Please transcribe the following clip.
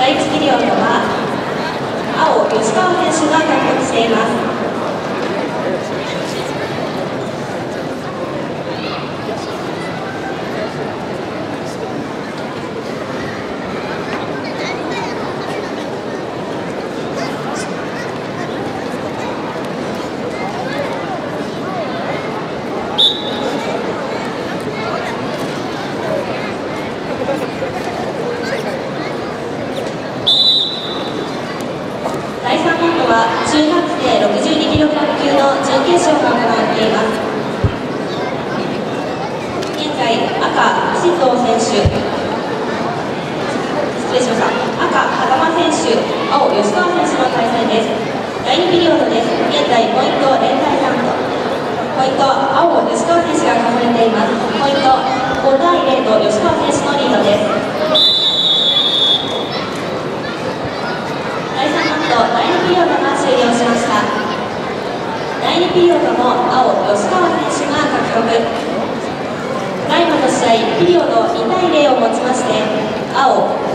第1ピリオドは青、吉川選手が獲得しています。第3ラウンドは中学生62キロ級の準決勝が行われています。現在、赤、石藤選手、失礼しました。赤、風間選手、青、吉川選手の対戦です。第2ピリオドです。現在、ポイント0対3と。ポイント、青、吉川選手が重ねています。ポイント、5対0と吉川選手のリードです。第2ピリオドが終了しました。第2ピリオドも青、吉川選手が獲得。ただいまの試合、ピリオド2対0をもちまして青